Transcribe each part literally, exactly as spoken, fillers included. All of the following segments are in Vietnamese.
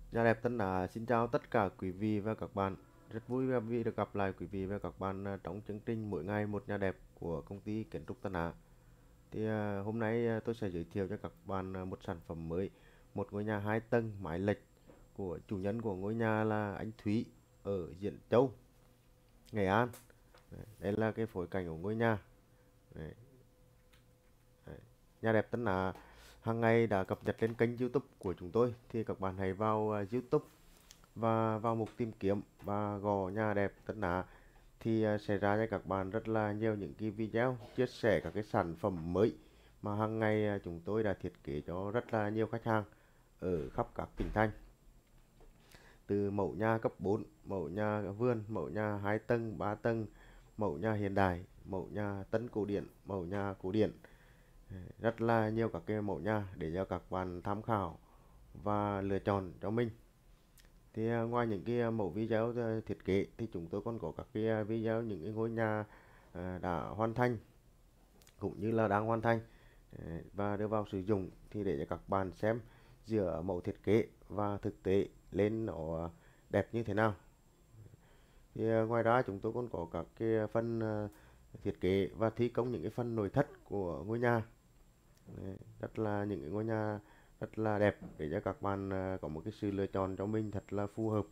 Nhà đẹp Tân Á xin chào tất cả quý vị và các bạn. Rất vui vì được gặp lại quý vị và các bạn à, trong chương trình mỗi ngày một nhà đẹp của công ty kiến trúc Tân Á. Thì à, hôm nay à, tôi sẽ giới thiệu cho các bạn à, một sản phẩm mới, một ngôi nhà hai tầng mái lệch của chủ nhân của ngôi nhà là anh Thúy ở Diễn Châu, Nghệ An. Đấy, đây là cái phối cảnh của ngôi nhà. Đấy, đấy. Nhà đẹp Tân Á hàng ngày đã cập nhật lên kênh YouTube của chúng tôi, thì các bạn hãy vào à, YouTube và vào mục tìm kiếm và gõ nhà đẹp Tân Á thì à, sẽ ra cho các bạn rất là nhiều những cái video chia sẻ các cái sản phẩm mới mà hàng ngày à, chúng tôi đã thiết kế cho rất là nhiều khách hàng ở khắp các tỉnh thành, từ mẫu nhà cấp bốn, mẫu nhà vườn, mẫu nhà hai tầng, ba tầng, mẫu nhà hiện đại, mẫu nhà tân cổ điển, mẫu nhà cổ điển. Rất là nhiều các cái mẫu nhà để cho các bạn tham khảo và lựa chọn cho mình. Thì à, ngoài những cái à, mẫu video à, thiết kế thì chúng tôi còn có các cái à, video những cái ngôi nhà à, đã hoàn thành cũng như là đang hoàn thành à, và đưa vào sử dụng, thì để cho các bạn xem giữa mẫu thiết kế và thực tế lên nó đẹp như thế nào. Thì à, ngoài ra chúng tôi còn có các cái phần à, thiết kế và thi công những cái phần nội thất của ngôi nhà. Đấy, rất là những cái ngôi nhà rất là đẹp để cho các bạn à, có một cái sự lựa chọn cho mình thật là phù hợp.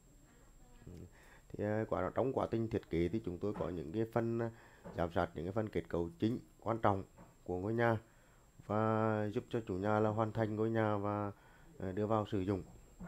Thì à, quả trong quá trình thiết kế thì chúng tôi có những cái phần à, giám sát những cái phần kết cấu chính quan trọng của ngôi nhà và giúp cho chủ nhà là hoàn thành ngôi nhà và à, đưa vào sử dụng.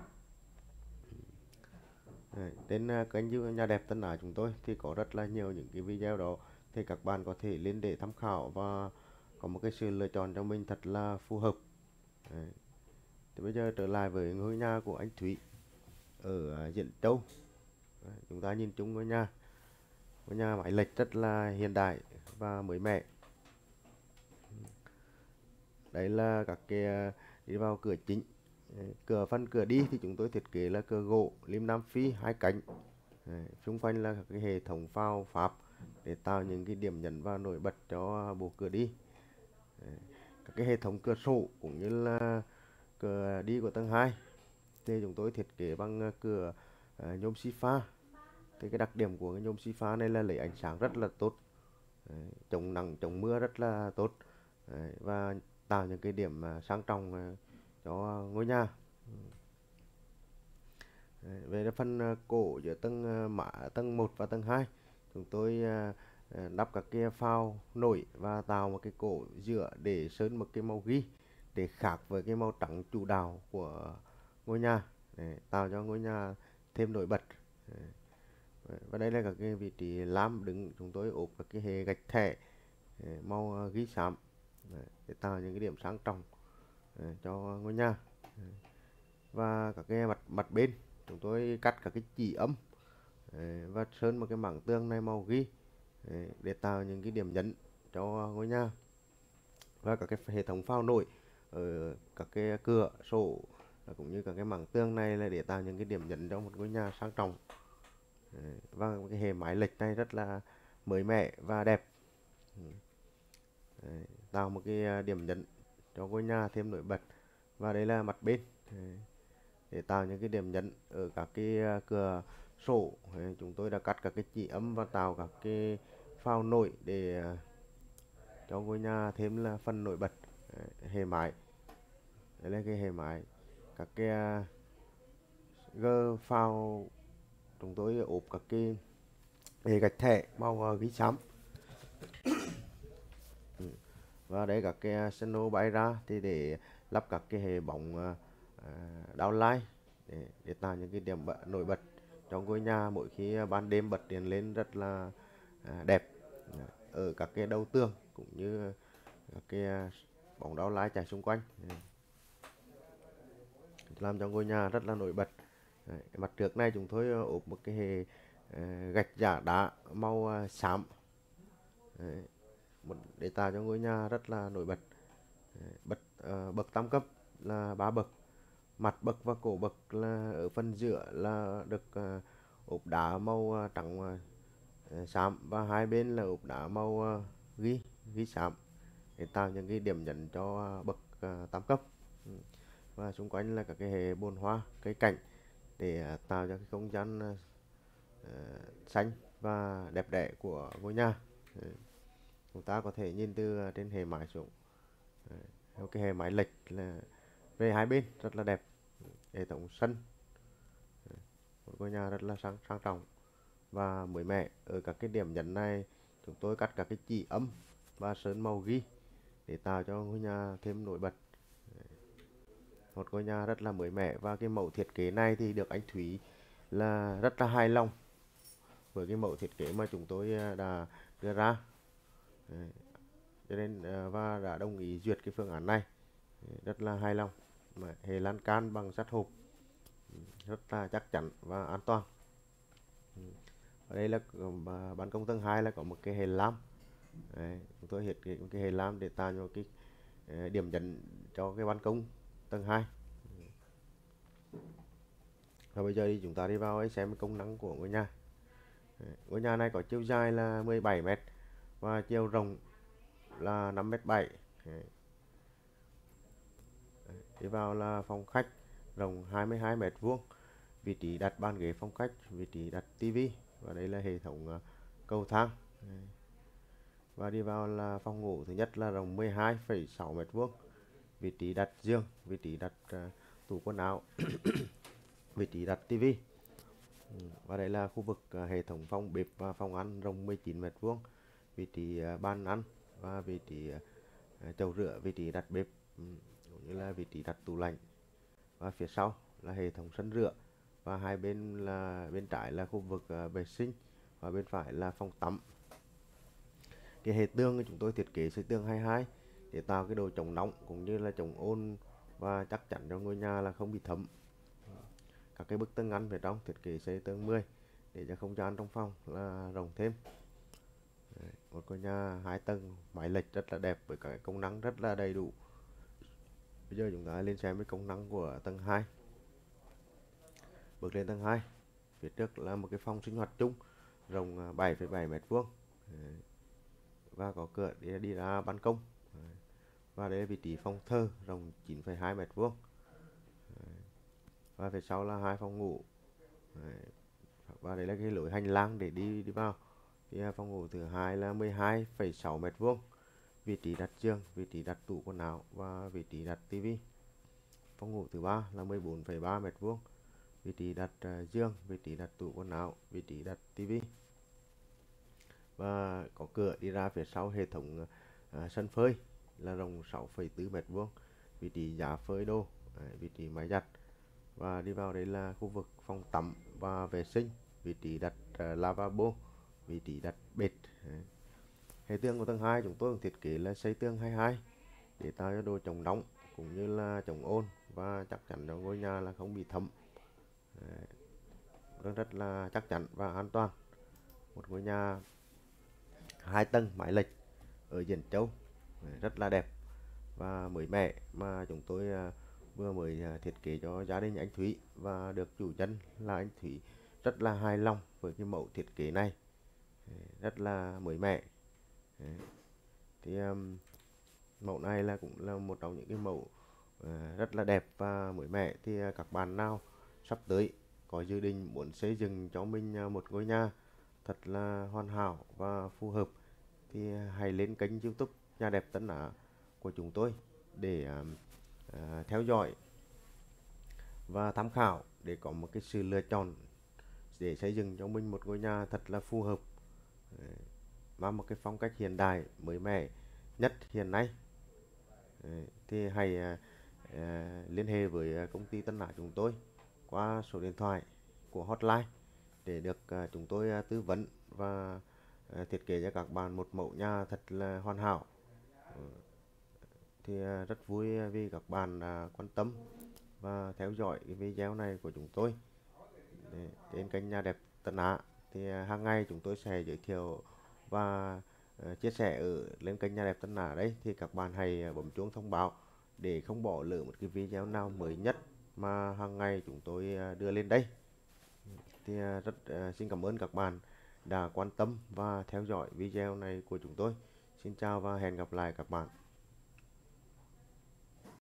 Đấy, trên à, kênh YouTube nhà đẹp Tân Á chúng tôi thì có rất là nhiều những cái video đó, thì các bạn có thể lên để tham khảo và có một cái sự lựa chọn cho mình thật là phù hợp. Đấy. Thì bây giờ trở lại với ngôi nhà của anh Thúy ở à, Diễn Châu. Đấy, chúng ta nhìn chung ngôi nhà ngôi nhà mái lệch rất là hiện đại và mới mẻ. Đấy là các cái à, đi vào cửa chính. Đấy, cửa phần cửa đi thì chúng tôi thiết kế là cửa gỗ lim Nam Phi hai cánh. Đấy, xung quanh là các cái hệ thống phao pháp để tạo những cái điểm nhấn và nổi bật cho bộ cửa đi. Đấy, các cái hệ thống cửa sổ cũng như là cửa đi của tầng hai thì chúng tôi thiết kế bằng à, cửa à, nhôm xi pha. Thì cái đặc điểm của cái nhôm xi pha này là lấy ánh sáng rất là tốt. Đấy, chống nắng chống mưa rất là tốt. Đấy, và tạo những cái điểm à, sang trọng à, cho ngôi nhà. Đấy, về cái phần à, cổ giữa tầng à, mã tầng một và tầng hai chúng tôi à, à, đắp các cái phao nổi và tạo một cái cổ giữa để sơn một cái màu ghi để khác với cái màu trắng chủ đạo của ngôi nhà, để tạo cho ngôi nhà thêm nổi bật. Đấy, và đây là các cái vị trí lam đứng chúng tôi ốp các cái hệ gạch thẻ Đấy, màu à, ghi xám. Đấy, để tạo những cái điểm sáng trọng Đấy, cho ngôi nhà. Và các cái mặt mặt bên chúng tôi cắt các cái chỉ âm Đấy, và sơn một cái mảng tường này màu ghi Đấy, để tạo những cái điểm nhấn cho ngôi nhà. Và các cái hệ thống phao nổi ở các cái cửa sổ cũng như các cái mảng tường này là để tạo những cái điểm nhấn cho một ngôi nhà sang trọng. Đấy, và cái hệ mái lệch này rất là mới mẻ và đẹp. Đấy, tạo một cái à, điểm nhấn cho ngôi nhà thêm nổi bật. Và đây là mặt bên. Đấy, để tạo những cái điểm nhấn ở các cái à, cửa sổ. Đấy, chúng tôi đã cắt các cái chỉ âm và tạo các cái phao nổi để à, cho ngôi nhà thêm là phần nổi bật. Đấy, hệ mái đây là cái hệ mái các cái à, gơ phao chúng tôi ốp các cái hệ gạch thẻ màu à, ghi xám. Và đây các cái sân nô bay ra thì để lắp các cái hệ bóng à, à, downlight để, để tạo những cái điểm bật, nổi bật trong ngôi nhà mỗi khi à, ban đêm bật đèn lên rất là à, đẹp. Đấy, ở các cái đầu tường cũng như các cái à, bóng downlight chạy xung quanh. Đấy, làm cho ngôi nhà rất là nổi bật. Đấy, cái mặt trước này chúng tôi à, ốp một cái hệ à, gạch giả đá màu à, xám. Đấy, một để tạo cho ngôi nhà rất là nổi bật. Bậc ờ, bậc tam cấp là ba bậc, mặt bậc và cổ bậc là ở phần giữa là được ờ, ốp đá màu ờ, trắng ờ, xám, và hai bên là ốp đá màu ờ, ghi ghi xám để tạo những cái điểm nhấn cho bậc ờ, tam cấp. và xung quanh là các cái hệ bồn hoa, cây cảnh để tạo cho cái không gian uh, xanh và đẹp đẽ của ngôi nhà. Chúng ta có thể nhìn từ trên hệ mái xuống. Đấy, cái hệ mái lệch là về hai bên rất là đẹp. Hệ thống sân, một ngôi nhà rất là sang sang trọng và mới mẻ. Ở các cái điểm nhấn này chúng tôi cắt các cái chỉ âm và sơn màu ghi để tạo cho ngôi nhà thêm nổi bật. Một ngôi nhà rất là mới mẻ, và cái mẫu thiết kế này thì được anh Thúy là rất là hài lòng với cái mẫu thiết kế mà chúng tôi đã đưa ra. Đấy, cho nên và đã đồng ý duyệt cái phương án này. Rất là hài lòng. Hệ lan can bằng sắt hộp rất là chắc chắn và an toàn. Ở đây là ban công tầng hai là có một cái hệ lam. Đấy, chúng tôi thiết kế một cái hệ lam để tạo cho cái điểm nhấn cho cái ban công tầng hai. Và bây giờ thì chúng ta đi vào ấy xem công năng của ngôi nhà. Đấy, ngôi nhà này có chiều dài là mười bảy mét và chiều rộng là năm mét bảy. Đấy. Đi vào là phòng khách rộng hai mươi hai mét vuông, vị trí đặt bàn ghế phòng khách, vị trí đặt tivi, và đây là hệ thống cầu thang. Đấy. Và đi vào là phòng ngủ thứ nhất là rộng mười hai phẩy sáu mét vuông, vị trí đặt giường, vị trí đặt uh, tủ quần áo, vị trí đặt tivi. Và đây là khu vực uh, hệ thống phòng bếp và phòng ăn rộng mười chín mét vuông, vị trí uh, bàn ăn và vị trí uh, chậu rửa, vị trí đặt bếp, um, cũng như là vị trí đặt tủ lạnh. Và phía sau là hệ thống sân rửa, và hai bên là bên trái là khu vực uh, vệ sinh và bên phải là phòng tắm. Cái hệ tường của chúng tôi thiết kế xây tường hai mươi hai để tạo cái độ chống nóng cũng như là chống ôn và chắc chắn cho ngôi nhà là không bị thấm. Các cái bức tường ngăn phía trong thiết kế xây tường mười để cho không gian trong phòng là rộng thêm. Đấy, một ngôi nhà hai tầng mái lệch rất là đẹp với các công năng rất là đầy đủ. Bây giờ chúng ta lên xem cái công năng của tầng hai. Bước lên tầng hai, phía trước là một cái phòng sinh hoạt chung rộng bảy phẩy bảy mét vuông và có cửa để đi ra ban công. Và đây là vị trí phòng thờ rộng chín phẩy hai mét vuông. Và phía sau là hai phòng ngủ. Và đây là cái lối hành lang để đi đi vào. Thì phòng ngủ thứ hai là mười hai phẩy sáu mét vuông, vị trí đặt giường, vị trí đặt tủ quần áo và vị trí đặt tivi. Phòng ngủ thứ ba là mười bốn phẩy ba mét vuông, vị trí đặt uh, giường, vị trí đặt tủ quần áo, vị trí đặt tivi. Và có cửa đi ra phía sau hệ thống uh, sân phơi là rộng sáu phẩy bốn mét vuông, vị trí giá phơi đồ, đấy, vị trí máy giặt. Và đi vào đây là khu vực phòng tắm và vệ sinh, vị trí đặt uh, lavabo, vị trí đặt bếp. Đấy. Hệ tường của tầng hai chúng tôi thiết kế là xây tường hai mươi hai để tạo cho độ chống nóng cũng như là chống ôn và chắc chắn cho ngôi nhà là không bị thấm. Đấy. Rất là chắc chắn và an toàn. Một ngôi nhà hai tầng mái lệch ở Diễn Châu. Đấy, rất là đẹp và mới mẻ mà chúng tôi uh, vừa mới uh, thiết kế cho gia đình anh Thúy, và được chủ nhân là anh Thúy rất là hài lòng với cái mẫu thiết kế này. Đấy, rất là mới mẻ. Đấy. Thì um, mẫu này là cũng là một trong những cái mẫu uh, rất là đẹp và mới mẻ. Thì uh, các bạn nào sắp tới có dự định muốn xây dựng cho mình uh, một ngôi nhà thật là hoàn hảo và phù hợp thì hãy lên kênh YouTube Nhà Đẹp Tân Á của chúng tôi để uh, uh, theo dõi và tham khảo để có một cái sự lựa chọn để xây dựng cho mình một ngôi nhà thật là phù hợp và một cái phong cách hiện đại mới mẻ nhất hiện nay. Đấy, thì hãy uh, uh, liên hệ với công ty Tân Á chúng tôi qua số điện thoại của hotline để được uh, chúng tôi uh, tư vấn và uh, thiết kế cho các bạn một mẫu nhà thật là hoàn hảo. Uh, thì uh, rất vui vì các bạn uh, quan tâm và theo dõi cái video này của chúng tôi để, trên kênh Nhà Đẹp Tân Á. Thì uh, hàng ngày chúng tôi sẽ giới thiệu và uh, chia sẻ ở lên kênh Nhà Đẹp Tân Á đấy, thì các bạn hãy uh, bấm chuông thông báo để không bỏ lỡ một cái video nào mới nhất mà hàng ngày chúng tôi uh, đưa lên đây. Thì uh, rất uh, xin cảm ơn các bạn đã quan tâm và theo dõi video này của chúng tôi. Xin chào và hẹn gặp lại các bạn.